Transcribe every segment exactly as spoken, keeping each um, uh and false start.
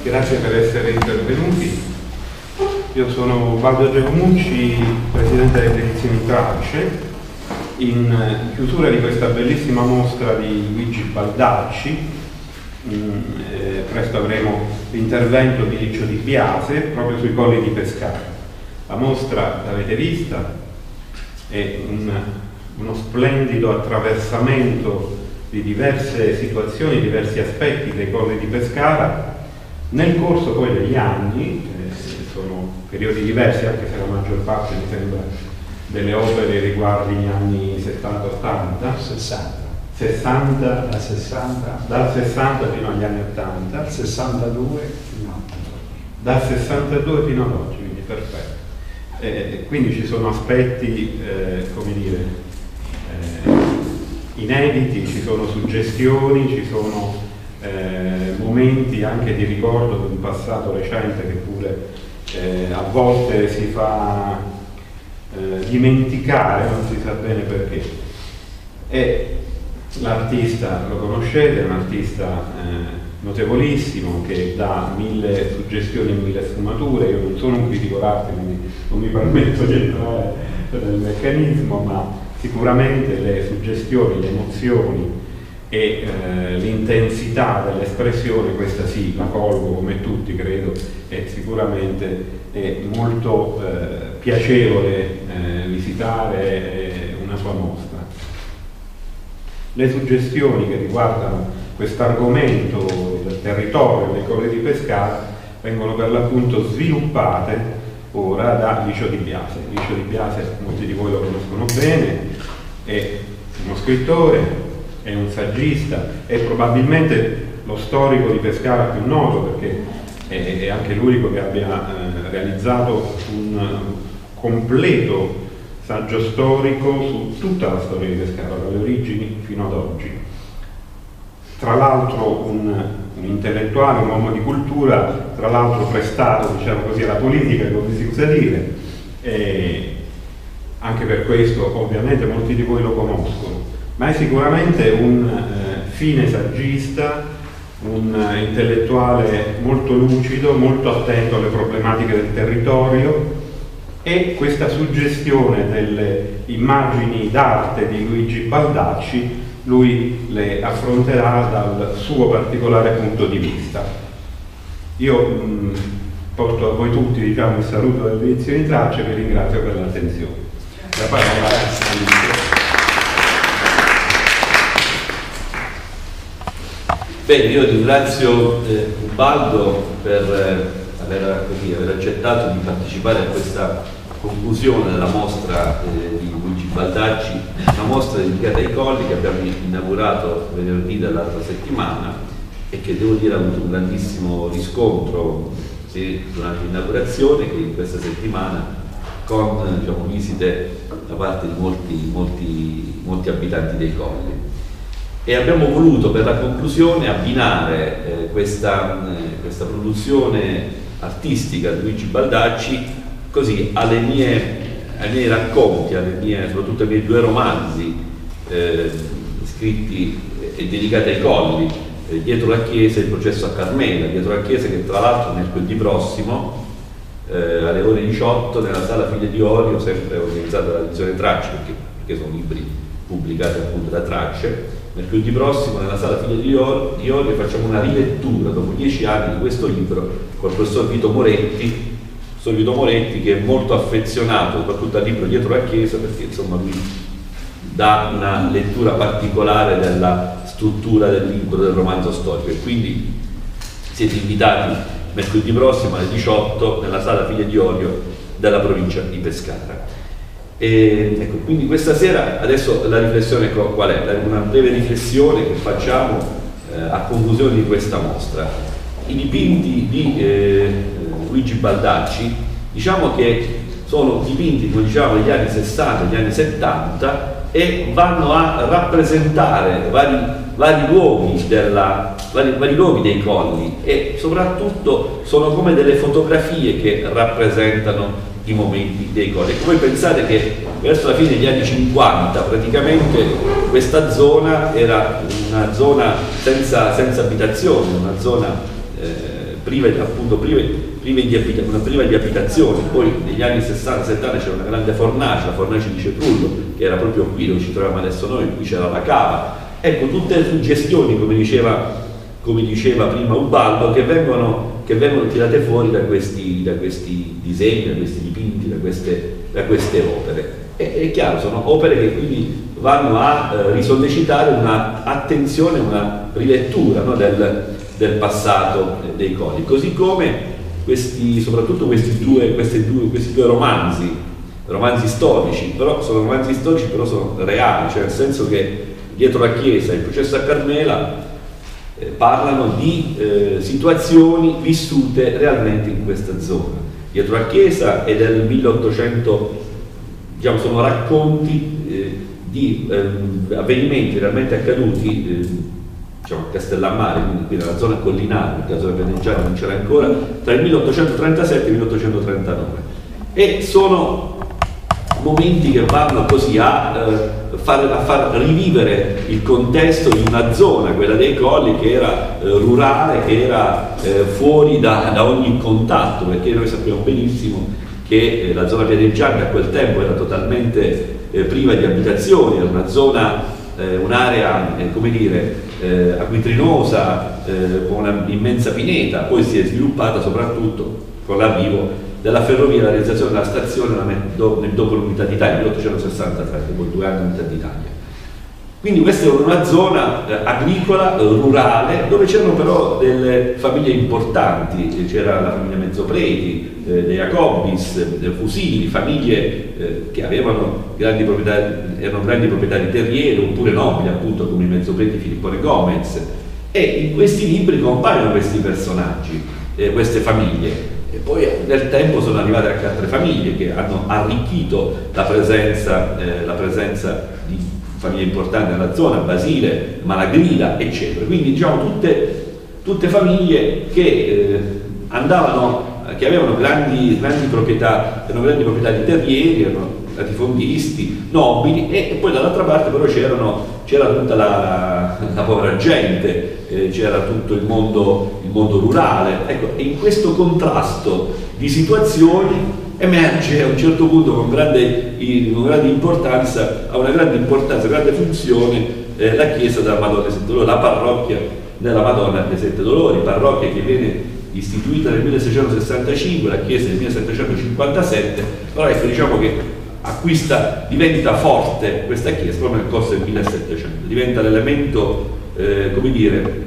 grazie per essere intervenuti. Io sono Baldo Giacomucci, presidente delle edizioni Tracce, in chiusura di questa bellissima mostra di Luigi Baldacci. Eh, presto avremo l'intervento di Liccio Di Biase proprio sui Colli di Pescara. La mostra, l'avete vista, è un, uno splendido attraversamento di diverse situazioni, diversi aspetti dei Colli di Pescara nel corso poi degli anni. Eh, sono periodi diversi, anche se la maggior parte mi sembra delle opere riguardi gli anni settanta ottanta, sessanta, sessanta, dal sessanta, dal sessanta fino agli anni ottanta, dal sessantadue fino a oggi. Dal sessantadue fino ad oggi, quindi perfetto. Eh, quindi ci sono aspetti, eh, come dire, eh, inediti, ci sono suggestioni, ci sono eh, momenti anche di ricordo di un passato recente che pure eh, a volte si fa eh, dimenticare, non si sa bene perché. E l'artista, lo conoscete, è un artista eh, notevolissimo che dà mille suggestioni e mille sfumature. Io non sono un critico d'arte, quindi non mi permetto di entrare nel meccanismo, ma sicuramente le suggestioni, le emozioni e eh, l'intensità dell'espressione, questa sì, la colgo come tutti credo, e sicuramente è molto eh, piacevole eh, visitare eh, una sua mostra. Le suggestioni che riguardano questo argomento del territorio dei Colli di Pescara vengono per l'appunto sviluppate ora da Liccio Di Biase. Liccio Di Biase, molti di voi lo conoscono bene, è uno scrittore, è un saggista, è probabilmente lo storico di Pescara più noto, perché è, è anche l'unico che abbia eh, realizzato un completo saggio storico su tutta la storia di Pescara, dalle origini fino ad oggi. Tra l'altro un, un intellettuale, un uomo di cultura, tra l'altro prestato, diciamo così, alla politica, come si usa dire, e anche per questo ovviamente molti di voi lo conoscono, ma è sicuramente un eh, fine saggista, un eh, intellettuale molto lucido, molto attento alle problematiche del territorio, e questa suggestione delle immagini d'arte di Luigi Baldacci lui le affronterà dal suo particolare punto di vista. Io mh, porto a voi tutti, diciamo, il saluto delle edizioni Tracce e vi ringrazio per l'attenzione. La parola a Luigi. Bene, io ringrazio eh, Ubaldo per eh, aver, così, aver accettato di partecipare a questa conclusione della mostra eh, di Luigi Baldacci, una mostra dedicata ai Colli che abbiamo inaugurato venerdì dell'altra settimana e che devo dire ha avuto un grandissimo riscontro sì, durante l'inaugurazione, che in questa settimana con diciamo, visite da parte di molti, molti, molti abitanti dei Colli. E abbiamo voluto per la conclusione abbinare eh, questa, eh, questa produzione artistica di Luigi Baldacci così alle mie, ai miei racconti, alle mie, soprattutto ai miei due romanzi eh, scritti e dedicati ai Colli, eh, Dietro la Chiesa e Il processo a Carmela. Dietro la Chiesa, che tra l'altro mercoledì prossimo eh, alle ore diciotto nella sala Figlie di Orio, sempre organizzata dalla edizione Tracce, perché, perché sono libri pubblicati appunto da Tracce. Mercoledì prossimo nella sala Figlie di Orio facciamo una rilettura dopo dieci anni di questo libro col professor Vito Moretti, professor Vito Moretti che è molto affezionato soprattutto al libro Dietro la Chiesa, perché insomma lui dà una lettura particolare della struttura del libro, del romanzo storico, e quindi siete invitati mercoledì prossimo alle diciotto nella sala Figlie di Orio della provincia di Pescara. E, ecco, quindi questa sera adesso la riflessione qual è? Una breve riflessione che facciamo eh, a conclusione di questa mostra. I dipinti di eh, Luigi Baldacci, diciamo che sono dipinti, come diciamo, negli anni sessanta, negli anni settanta, e vanno a rappresentare vari, vari, luoghi della, vari, vari luoghi dei Colli, e soprattutto sono come delle fotografie che rappresentano i momenti dei Colli. Voi pensate che verso la fine degli anni cinquanta praticamente questa zona era una zona senza, senza abitazione, una zona eh, prive, appunto, prive, prive di abita, una priva di abitazioni. Poi negli anni sessanta settanta c'era una grande fornace, la fornace di Cetrullo, che era proprio qui dove ci troviamo adesso noi, qui c'era la cava. Ecco, tutte le suggestioni, come diceva, come diceva prima Ubaldo, che vengono, che vengono tirate fuori da questi, da questi disegni, da questi dipinti, da queste, da queste opere. E, è chiaro, sono opere che quindi vanno a eh, risollecitare un'attenzione, una rilettura, no, del, del passato dei Colli, così come questi, soprattutto questi due, questi due, questi due romanzi, romanzi storici, però sono romanzi storici, però sono reali, cioè nel senso che Dietro la chiesa e il processo a Carmela eh, parlano di eh, situazioni vissute realmente in questa zona. Dietro la chiesa è del milleottocento, diciamo, sono racconti eh, di eh, avvenimenti realmente accaduti eh, diciamo, a Castellammare, quindi qui nella zona collinare, perché la zona pianeggiata non c'era ancora, tra il milleottocentotrentasette e il milleottocentotrentanove, e sono momenti che vanno così a, eh, far, a far rivivere il contesto di una zona, quella dei Colli, che era eh, rurale, che era eh, fuori da, da ogni contatto, perché noi sappiamo benissimo che eh, la zona pianeggiante a quel tempo era totalmente eh, priva di abitazioni, era una zona, eh, un'area, eh, come dire, eh, acquitrinosa, eh, con un'immensa pineta. Poi si è sviluppata soprattutto con l'arrivo della ferrovia, la realizzazione della stazione nel dopo l'Unità d'Italia, nel milleottocentosessantatré, dopo due anni l'Unità d'Italia. Quindi questa era una zona eh, agricola, eh, rurale, dove c'erano però delle famiglie importanti, c'era la famiglia Mezzopreti, eh, dei Jacobis, dei Fusili, famiglie eh, che avevano grandi proprietà, erano grandi proprietari terrieri, oppure nobili, appunto, come i Mezzopreti, Filippone Gomez, e in questi libri compaiono questi personaggi, eh, queste famiglie. E poi nel tempo sono arrivate anche altre famiglie che hanno arricchito la presenza, eh, la presenza di famiglie importanti nella zona, Basile, Malagrida, eccetera. Quindi diciamo tutte, tutte famiglie che eh, andavano, che avevano grandi, grandi proprietà, erano grandi proprietà di terrieri, erano latifondisti, nobili, e, e poi dall'altra parte però c'era tutta la, la povera gente, eh, c'era tutto il mondo, il mondo rurale. Ecco, e in questo contrasto di situazioni emerge a un certo punto con grande, con grande importanza, ha una grande importanza, grande funzione eh, la chiesa della Madonna dei Sette Dolori, la parrocchia della Madonna dei Sette Dolori, parrocchia che viene istituita nel milleseicentosessantacinque, la chiesa del millesettecentocinquantasette, però ecco, diciamo che acquista, diventa forte questa chiesa proprio nel corso del millesettecento, diventa l'elemento, eh, come dire,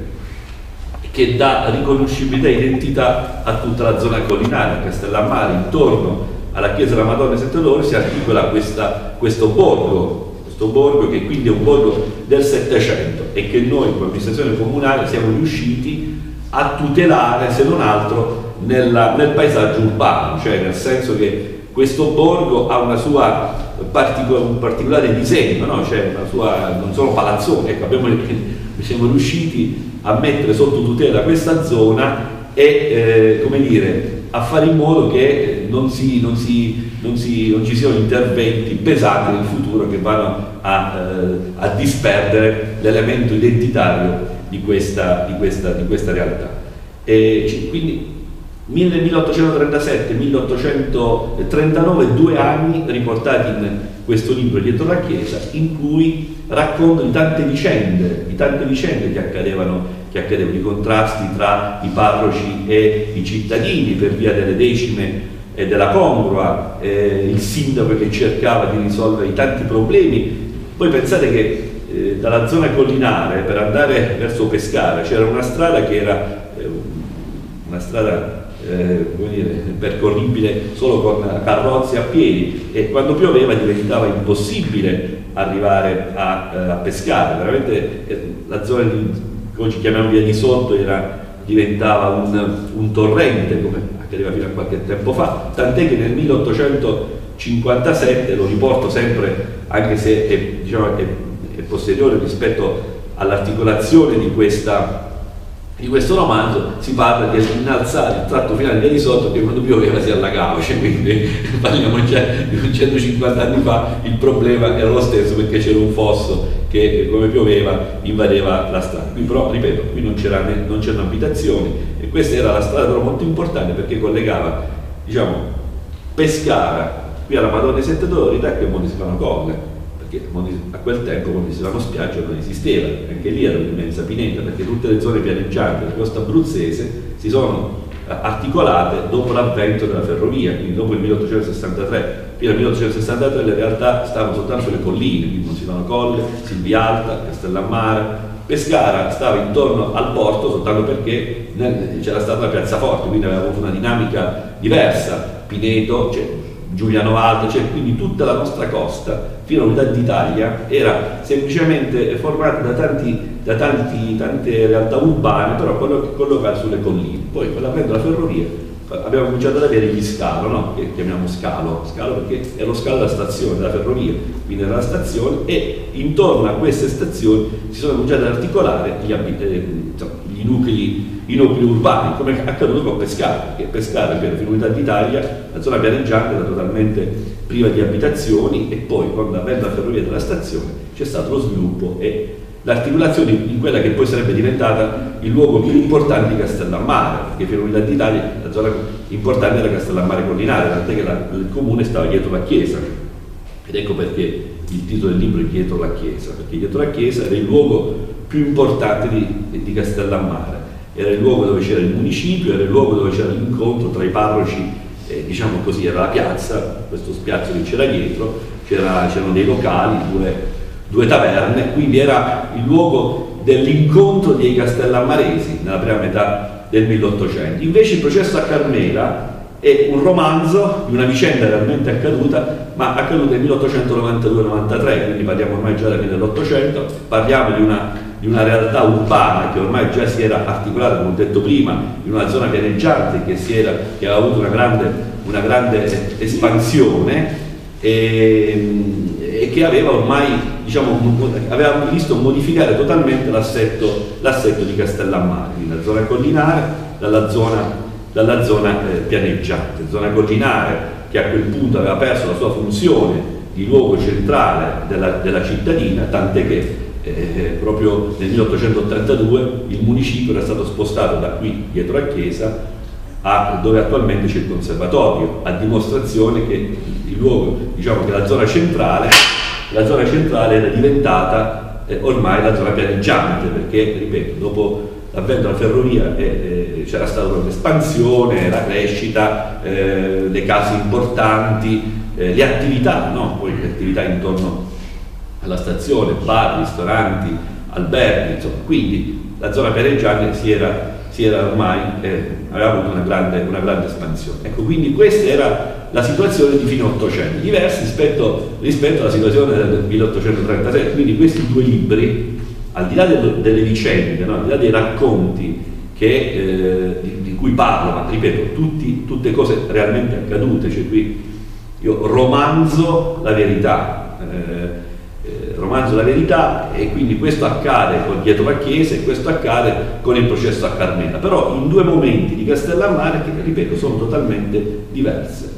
che dà riconoscibilità e identità a tutta la zona collinare. A Castellammare, intorno alla chiesa della Madonna dei Sette Dolori, si articola questa, questo borgo, questo borgo che quindi è un borgo del Settecento e che noi come amministrazione comunale siamo riusciti a tutelare, se non altro, nella, nel paesaggio urbano, cioè nel senso che questo borgo ha una sua partico, un particolare disegno, no? Cioè una sua, non solo palazzone, ecco, abbiamo, siamo riusciti a mettere sotto tutela questa zona e eh, come dire, a fare in modo che non, si, non, si, non, si, non ci siano interventi pesanti nel futuro che vanno a, eh, a disperdere l'elemento identitario di questa, di questa, di questa realtà. E quindi milleottocentotrentasette milleottocentotrentanove, due anni riportati in questo libro Dietro la chiesa, in cui racconto di tante vicende, di tante vicende che accadevano, che accadevano, i contrasti tra i parroci e i cittadini per via delle decime e della congrua, eh, il sindaco che cercava di risolvere i tanti problemi. Poi pensate che eh, dalla zona collinare per andare verso Pescara c'era una strada che era eh, una strada Eh, come dire, percorribile solo con carrozze a piedi, e quando pioveva diventava impossibile arrivare a, eh, a pescare. Veramente eh, la zona di, come ci chiamiamo via di sotto, era, diventava un, un torrente, come accadeva fino a qualche tempo fa, tant'è che nel milleottocentocinquantasette, lo riporto sempre anche se è, diciamo, è, è posteriore rispetto all'articolazione di questa di questo romanzo, si parla di innalzare il tratto finale via di sotto che quando pioveva si allagava, cioè, quindi parliamo già di centocinquanta anni fa, il problema era lo stesso perché c'era un fosso che come pioveva invadeva la strada. Qui però, ripeto, qui non c'erano abitazioni e E questa era la strada però molto importante perché collegava, diciamo, Pescara qui alla Madonna dei Sette Dolori da che Monisivano Colle, perché a quel tempo Monisivano Spiaggia non esisteva, anche lì era un'immensa pineta, perché tutte le zone pianeggianti della costa abruzzese si sono articolate dopo l'avvento della ferrovia, quindi dopo il milleottocentosessantatré. Fino al milleottocentosessantatré le realtà stavano soltanto sulle colline, quindi Monisivano Colle, Silvialta, Castellammare. Pescara stava intorno al porto soltanto perché c'era stata la piazzaforte, quindi aveva avuto una dinamica diversa. Pineto, cioè, Giuliano Alto, cioè, quindi tutta la nostra costa fino all'unità d'Italia era semplicemente formata da, tanti, da tanti, tante realtà urbane, però collocate sulle colline. Poi con l'avvento della ferrovia abbiamo cominciato ad avere gli scalo, no? Che chiamiamo scalo, scalo perché è lo scalo della stazione, della ferrovia, quindi era la stazione, e intorno a queste stazioni si sono cominciati ad articolare gli, eh, insomma, gli nuclei, i nuclei urbani, come è accaduto con Pescara, perché Pescara per l'unità d'Italia, la zona pianeggiante era totalmente priva di abitazioni, e poi con l'avvento della ferrovia della stazione c'è stato lo sviluppo e l'articolazione in quella che poi sarebbe diventata il luogo più importante di Castellammare, perché per l'unità d'Italia la zona importante era Castellammare Collinare, tant'è che la, il comune stava dietro la chiesa, ed ecco perché il titolo del libro è Dietro la chiesa, perché dietro la chiesa era il luogo più importante di, di Castellammare, era il luogo dove c'era il municipio, era il luogo dove c'era l'incontro tra i parroci, eh, diciamo così, era la piazza, questo spiazzo che c'era dietro, c'erano dei locali, due due taverne, quindi era il luogo dell'incontro dei castellammaresi nella prima metà del milleottocento. Invece il processo a Carmela è un romanzo di una vicenda realmente accaduta, ma accaduta nel milleottocentonovantadue novantatré, quindi parliamo ormai già della fine dell'Ottocento, parliamo di una, di una realtà urbana che ormai già si era articolata, come ho detto prima, in una zona pianeggiante che, si era, che aveva avuto una grande, una grande espansione, e, e che aveva ormai, diciamo, aveva visto modificare totalmente l'assetto di Castellammare, quindi la zona collinare dalla zona, dalla zona eh, pianeggiante, zona collinare che a quel punto aveva perso la sua funzione di luogo centrale della, della cittadina, tant'è che eh, proprio nel milleottocentottantadue il municipio era stato spostato da qui dietro la chiesa a dove attualmente c'è il conservatorio, a dimostrazione che il luogo, diciamo che la zona centrale, la zona centrale era diventata eh, ormai la zona pianeggiante, perché, ripeto, dopo l'avvento della ferrovia eh, eh, c'era stata l'espansione, la crescita, eh, le case importanti, eh, le attività, no? Poi le attività intorno alla stazione, bar, ristoranti, alberghi, insomma, quindi la zona pianeggiante si era si era ormai, eh, aveva avuto una grande, una grande espansione. Ecco, quindi questa era la situazione di fine Ottocento, diversa rispetto, rispetto alla situazione del milleottocentotrentasette. Quindi questi due libri, al di là del, delle vicende, no? Al di là dei racconti che, eh, di, di cui parlo, ma ripeto, tutti, tutte cose realmente accadute, cioè qui io romanzo la verità, eh, romanzo la verità, e quindi questo accade con dietro la chiesa e questo accade con il processo a Carmela, però in due momenti di Castellammare che, ripeto, sono totalmente diverse.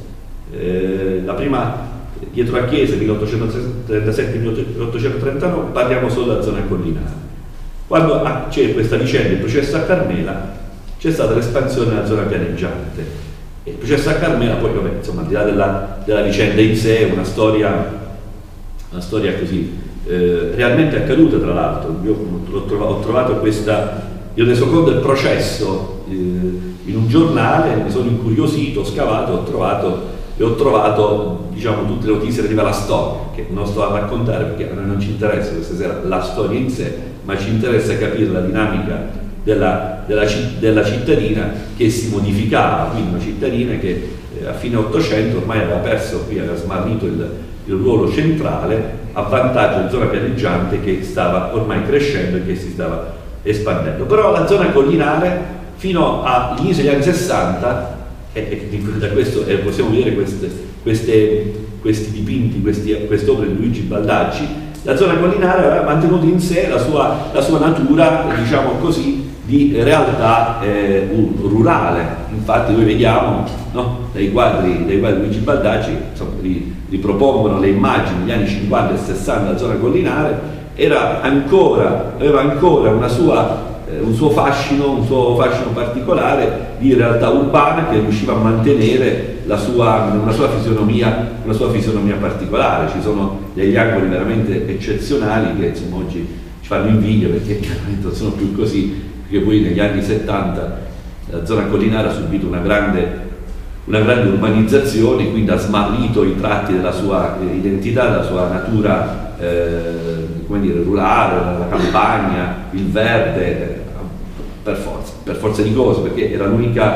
Eh, la prima, dietro la chiesa, milleottocentotrentasette milleottocentotrentanove, parliamo solo della zona collinare. Quando c'è questa vicenda, il processo a Carmela, c'è stata l'espansione della zona pianeggiante. E il processo a Carmela poi, vabbè, insomma, al di là della, della vicenda in sé, è una storia, una storia così, Eh, realmente accaduta, tra l'altro. Io ho trovato, ho trovato questa, io reso conto del processo eh, in un giornale, mi sono incuriosito, ho scavato, ho trovato, e ho trovato, diciamo, tutte le notizie relative alla storia, che non sto a raccontare perché a noi non ci interessa questa sera la storia in sé, ma ci interessa capire la dinamica della, della, della cittadina che si modificava, quindi una cittadina che eh, a fine Ottocento ormai aveva perso, qui aveva smarrito il, il ruolo centrale a vantaggio della zona pianeggiante che stava ormai crescendo e che si stava espandendo. Però la zona collinare fino all'inizio degli anni sessanta, e, e da questo eh, possiamo vedere queste, queste, questi dipinti, questi, queste opere di Luigi Baldacci, la zona collinare aveva mantenuto in sé la sua, la sua natura, diciamo così, di realtà eh, rurale. Infatti noi vediamo, no, dai quadri dei quadri di Luigi Baldacci, insomma, ri, ripropongono le immagini degli anni cinquanta e sessanta della zona collinare, era ancora, aveva ancora una sua eh, un suo fascino, un suo fascino particolare di realtà urbana che riusciva a mantenere la sua, una, sua fisionomia, una sua fisionomia particolare. Ci sono degli angoli veramente eccezionali che insomma oggi ci fanno invidia, perché chiaramente non sono più così, perché poi negli anni settanta la zona collinare ha subito una grande una grande urbanizzazione, quindi ha smarrito i tratti della sua eh, identità, della sua natura eh, come dire, rurale, la campagna, il verde, eh, per forza, per forza di cose, perché era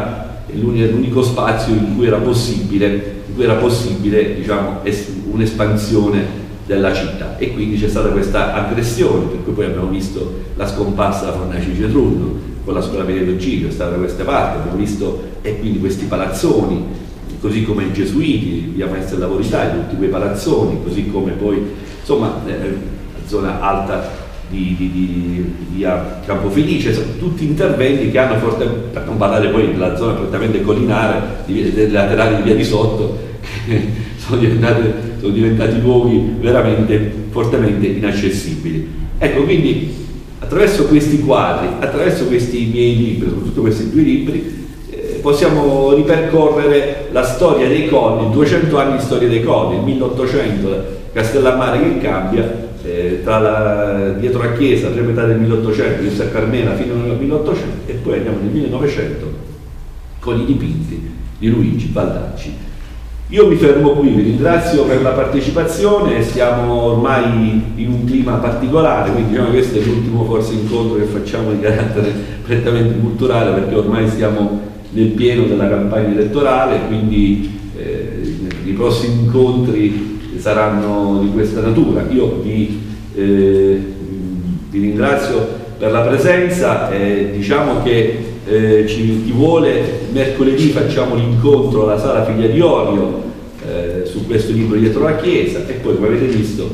l'unico spazio in cui era possibile, in cui era possibile diciamo, un'espansione della città, e quindi c'è stata questa aggressione, per cui poi abbiamo visto la scomparsa della Fornaci Cetrullo con la scuola media Virgilio, è stata da queste parti, abbiamo visto e quindi questi palazzoni, così come i Gesuiti, via Maestra della Lavorità, tutti quei palazzoni, così come poi insomma eh, la zona alta di, di, di via Campofelice, sono tutti interventi che hanno forte, per non parlare poi della zona prettamente collinare, dei laterali di via di sotto, che sono, sono diventati luoghi veramente fortemente inaccessibili. Ecco, quindi attraverso questi quadri, attraverso questi miei libri, soprattutto questi due libri, eh, possiamo ripercorrere la storia dei colli, duecento anni di storia dei colli, il milleottocento, Castellammare che cambia, eh, tra la, dietro la chiesa, prima metà del milleottocento, di San Carmela fino al milleottocento, e poi andiamo nel millenovecento con i dipinti di Luigi Baldacci. Io mi fermo qui, vi ringrazio per la partecipazione, siamo ormai in un clima particolare, quindi diciamo che questo è l'ultimo forse incontro che facciamo di carattere prettamente culturale, perché ormai siamo nel pieno della campagna elettorale, quindi eh, i prossimi incontri saranno di questa natura. Io vi, eh, vi ringrazio per la presenza, eh, diciamo che Eh, ci, chi vuole, mercoledì facciamo l'incontro alla Sala Figlia di Orio eh, su questo libro Dietro la Chiesa, e poi come avete visto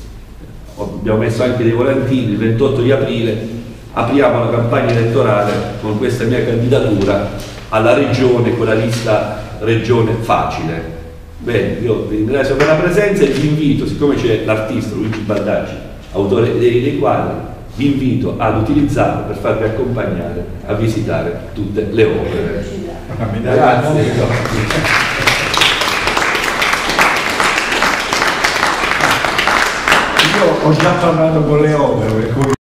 abbiamo messo anche dei volantini. Il ventotto di aprile apriamo la campagna elettorale con questa mia candidatura alla regione, con la lista Regione Facile. Bene, io vi ringrazio per la presenza e vi invito, siccome c'è l'artista Luigi Baldacci, autore dei, dei quadri, vi invito ad utilizzarlo per farvi accompagnare a visitare tutte le opere. Grazie. Io ho già parlato con le opere.